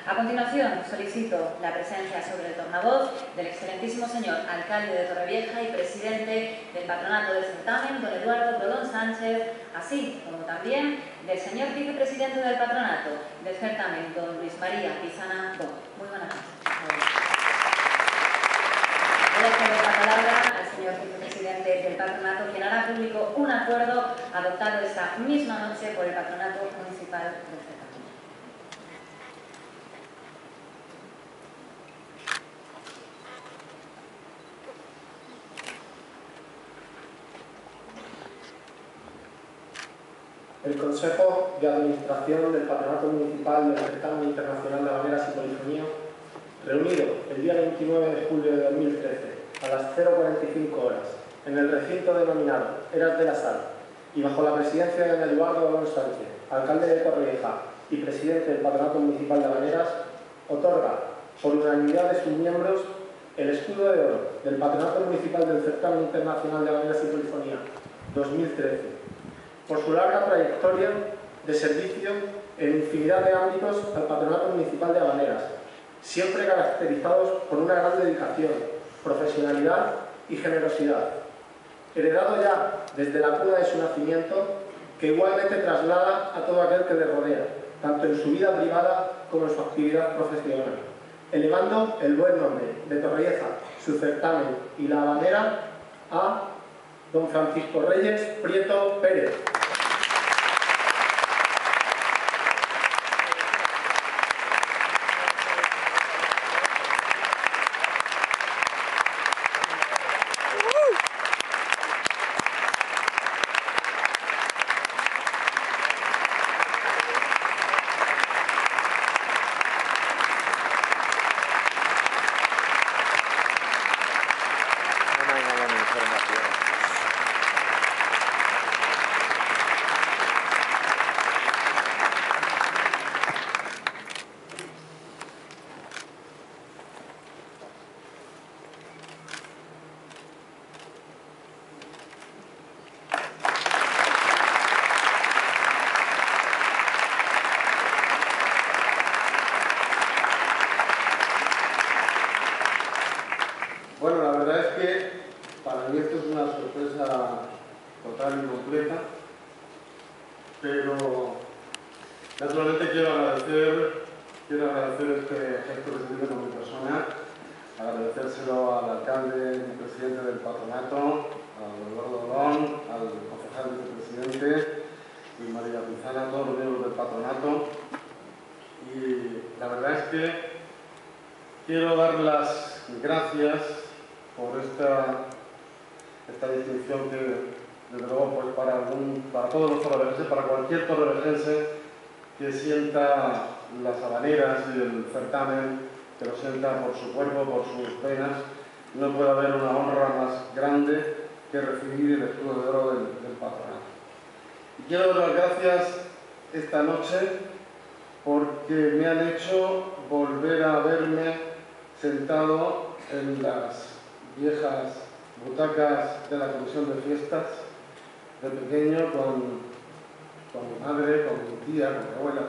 A continuación, solicito la presencia sobre el tornavoz del excelentísimo señor alcalde de Torrevieja y presidente del patronato del certamen, don Eduardo Colón Sánchez, así como también del señor vicepresidente del patronato del certamen, don Luis María Pizana Bo. Muy buenas noches. Voy a ceder la palabra al señor vicepresidente del patronato, quien hará público un acuerdo adoptado esta misma noche por el patronato municipal del certamen. El Consejo de Administración del Patronato Municipal del Certamen Internacional de Habaneras y Polifonía, reunido el día 29 de julio de 2013 a las 0:45 horas en el recinto denominado Eras de la Sal y bajo la presidencia de don Eduardo Colón Sánchez, alcalde de Torrevieja y presidente del Patronato Municipal de Habaneras, otorga por unanimidad de sus miembros el escudo de oro del Patronato Municipal del Certamen Internacional de Habaneras y Polifonía 2013, por su larga trayectoria de servicio en infinidad de ámbitos al Patronato Municipal de Habaneras, siempre caracterizados por una gran dedicación, profesionalidad y generosidad, heredado ya desde la cuna de su nacimiento, que igualmente traslada a todo aquel que le rodea, tanto en su vida privada como en su actividad profesional, elevando el buen nombre de Torrevieja, su certamen y la habanera a don Francisco Reyes Prieto Pérez. Bueno, la verdad es que para mí esto es una sorpresa total y completa, pero naturalmente quiero agradecer este gesto que se tiene con mi persona, agradecérselo al alcalde y presidente del patronato, a Eduardo Colón, al concejal vicepresidente, Luis María Pizana, a todos los miembros del patronato. Y la verdad es que quiero dar las gracias por esta distinción que, desde luego, pues para todos los torrevejenses, para cualquier torrevejense que sienta las habaneras y el certamen, que lo sienta por su cuerpo, por sus penas, no puede haber una honra más grande que recibir el escudo de oro del patronato. Y quiero dar las gracias esta noche porque me han hecho volver a verme sentado en las viejas butacas de la comisión de fiestas de pequeño con mi madre, con mi tía, con mi abuela,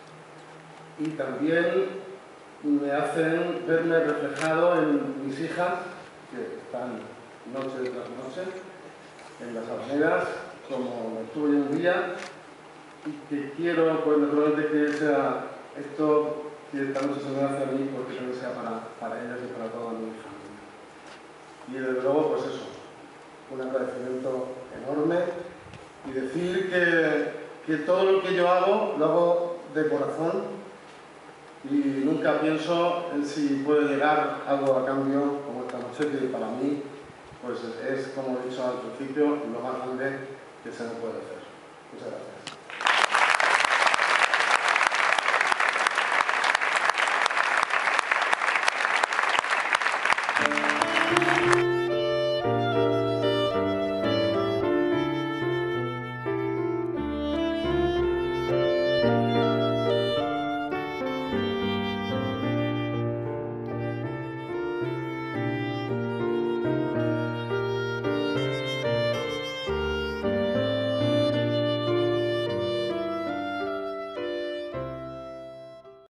y también me hacen verme reflejado en mis hijas que están noche tras noche en las habaneras, como estuve un día, y que quiero, pues naturalmente, que sea esto que esta noche se me hace a mí, porque también sea para ellas y para toda mi familia. Y desde luego, pues eso, un agradecimiento enorme y decir que todo lo que yo hago, lo hago de corazón y nunca pienso en si puede llegar algo a cambio, como esta noche, que para mí pues es, como he dicho al principio, lo más grande que se me puede hacer. Muchas gracias.